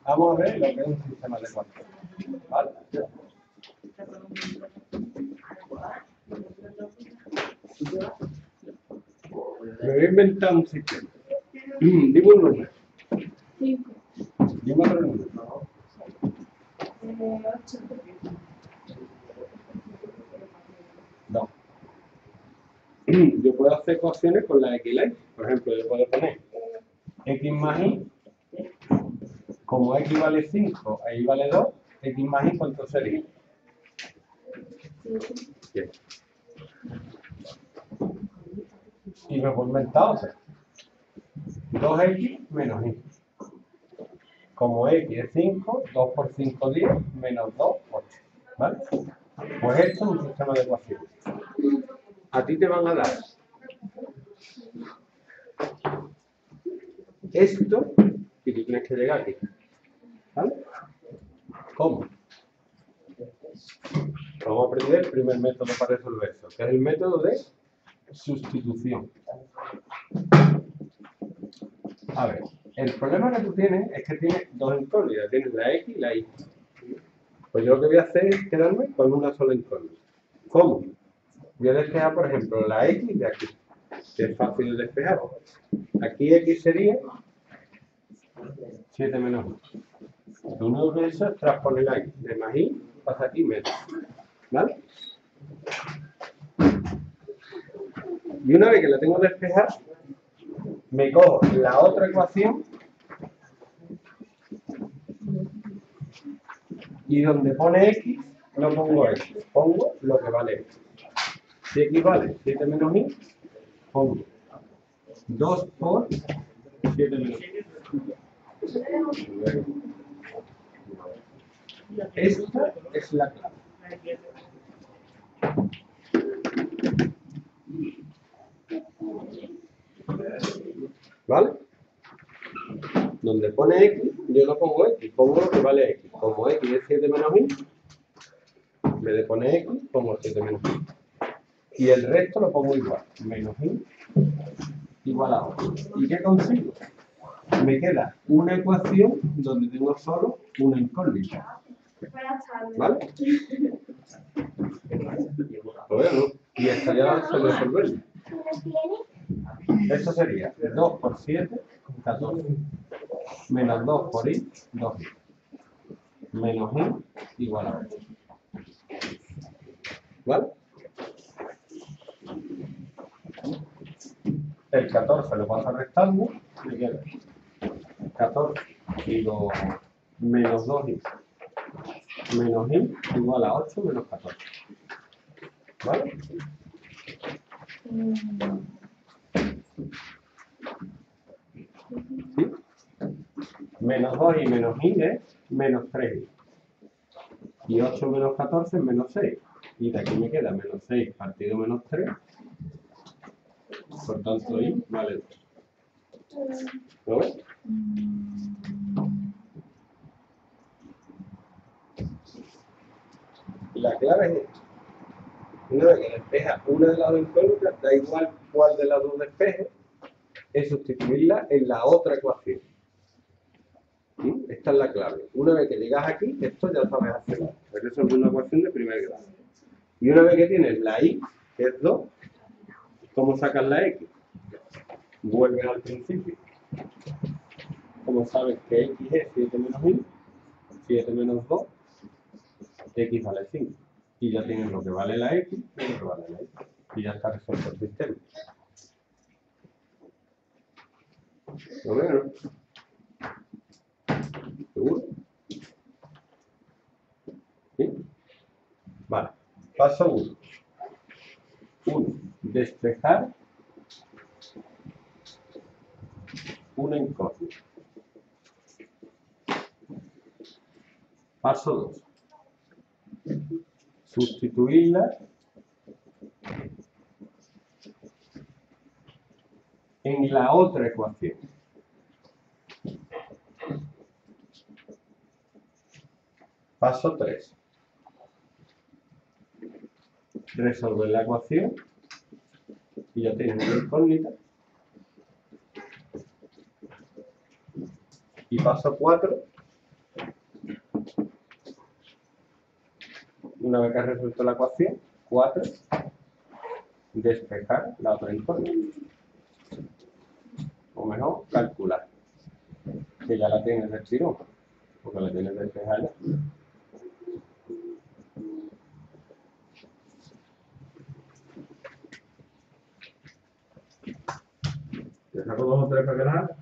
Vamos a ver lo que es un sistema de ecuaciones. ¿Vale? Me voy a inventar un sistema. Dime un número. 5. Dime otro número, por favor. 8. 2. Yo puedo hacer ecuaciones con la x y la y. Por ejemplo, yo puedo poner x más y, como x vale 5 e y vale 2, x más y, ¿cuánto sería? 7. Y me puedo inventar otra. 2x menos y. Como x es 5, 2 por 5, 10, menos 2, 8. ¿Vale? Pues esto es un sistema de ecuaciones. A ti te van a dar esto y tú tienes que llegar aquí. ¿Vale? ¿Cómo? Vamos a aprender el primer método para resolver eso, que es el método de sustitución. A ver, el problema que tú tienes es que tienes dos incógnitas, tienes la x y la y. Pues yo lo que voy a hacer es quedarme con una sola incógnita. ¿Cómo? Voy a despejar, por ejemplo, la x de aquí, que es fácil de despejar. Aquí x sería 7 menos 1. Lo único que he hecho es transponer la x de más y, pasa aquí menos. ¿Vale? Y una vez que la tengo despejada, me cojo la otra ecuación y donde pone x, no pongo x, pongo lo que vale x. Si x vale 7 menos y, pongo 2 por 7 menos y. Esta es la clave. ¿Vale? Donde pone x, yo no pongo x, pongo lo que vale x. Como x es 7 menos y, en vez de poner x, pongo 7 menos y. Y el resto lo pongo igual. Menos y igual a 8. ¿Y qué consigo? Me queda una ecuación donde tengo solo una incógnita. ¿Vale? Bueno, y esta ya se resuelve. Esto sería 2 por 7, 14. Menos 2 por y, 2. Menos y igual a 8. ¿Vale? El 14 lo paso restando, me queda 14 y lo menos 2y menos y igual a 8 menos 14. ¿Vale? ¿Sí? Menos 2 y menos y es menos 3y. Y 8 menos 14 es menos 6. Y de aquí me queda menos 6 partido menos 3. Por tanto, y vale 2. ¿Lo ves? La clave es esta. Una vez que despeja una de las dos incógnitas, da igual cuál de las dos despeje, es sustituirla en la otra ecuación. ¿Sí? Esta es la clave. Una vez que llegas aquí, esto ya sabes hacerlo. Porque eso es una ecuación de primer grado. Y una vez que tienes la y, que es 2, ¿cómo sacas la x? Vuelves al principio. Como sabes que x es 7 menos y, 7 menos 2, x vale 5. Y ya tienes lo que vale la x y lo que vale la y. Y ya está resuelto el sistema. ¿Lo ven? ¿Seguro? ¿Sí? Vale. Paso 1. 1. Despejar una incógnita. Paso 2. Sustituirla en la otra ecuación. Paso 3. Resolver la ecuación y ya tienes una incógnita. Y paso 4, una vez que has resuelto la ecuación, 4, despejar la otra incógnita. O mejor, calcular. Que ya la tienes del tirón, porque la tienes despejada. Te saco 2 o 3 para que la hagas.